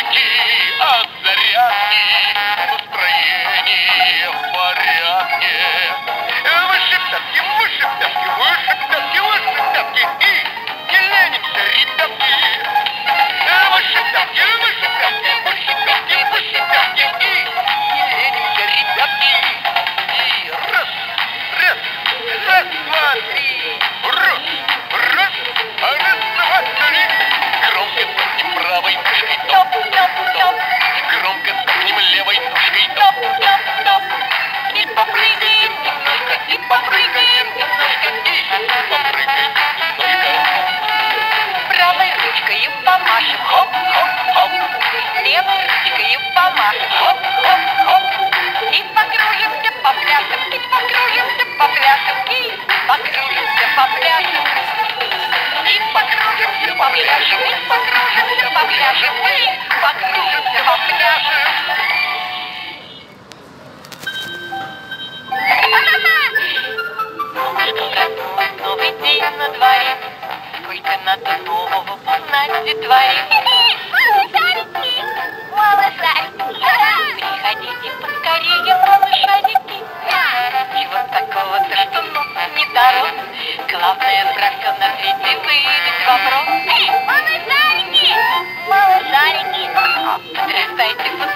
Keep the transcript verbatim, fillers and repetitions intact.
зарядки, от зарядки настроение в порядке. Выше пятки, выше пятки, выше пятки, выше пятки и не ленимся, ребятки. Выше пятки, выше пятки, выше пятки, выше пятки и не ленимся, ребятки. И раз, раз, раз, два, три. Раз, раз, раз, два, три. Громко цокнем правой ножкой, топ, топ, топ. Громко цокнем левой ножкой, топ, топ, топ. И попрыгаем немножко, и попрыгаем немножко, и попрыгаем немножко. Правой ручкой помашем, хоп, хоп, хоп. Левой ручкой помашем, хоп, хоп, хоп. И покружимся, попляшем, и покружимся, попляшем, и покружимся, попляшем. И покружимся, попляшем, и покружимся, попляшем, и покружимся, попляшем. Новый день на дворе, сколько надо нового узнать детворе. Малышарики, малышарики, приходите поскорее, малышарики. Чего такого-то, что ну не дорос? Главное, справка на третий выйдет вопрос. Малышарики, малышарики, подрастайте,